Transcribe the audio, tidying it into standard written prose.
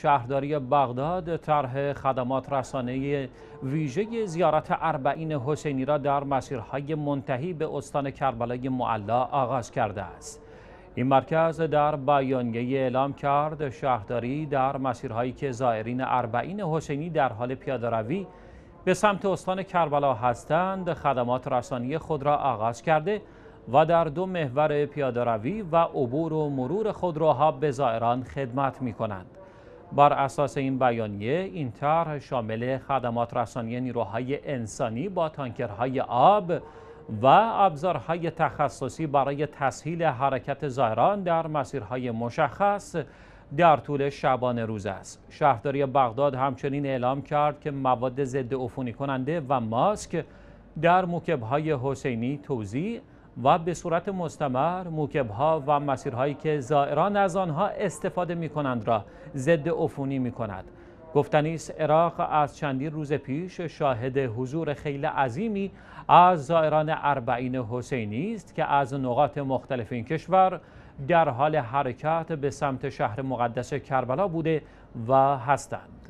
شهرداری بغداد طرح خدمات رسانه‌ای ویژه زیارت اربعین حسینی را در مسیرهای منتهی به استان کربلای معلی آغاز کرده است. این مرکز در بیانیه اعلام کرد شهرداری در مسیرهایی که زائرین اربعین حسینی در حال پیاده‌روی به سمت استان کربلا هستند خدمات رسانی خود را آغاز کرده و در دو محور پیاده‌روی و عبور و مرور خودروها به زائران خدمت می‌کنند. بر اساس این بیانیه این طرح شامل خدمات رسانی نیروهای انسانی با تانکرهای آب و ابزارهای تخصصی برای تسهیل حرکت زائران در مسیرهای مشخص در طول شبانه روز است. شهرداری بغداد همچنین اعلام کرد که مواد ضد عفونی کننده و ماسک در موکب‌های حسینی توزیع و به صورت مستمر موکب‌ها و مسیرهایی که زائران از آنها استفاده می‌کنند را ضد عفونی می‌کند. گفتنی است عراق از چندین روز پیش شاهد حضور خیل عظیمی از زائران اربعین حسینی است که از نقاط مختلف این کشور در حال حرکت به سمت شهر مقدس کربلا بوده و هستند.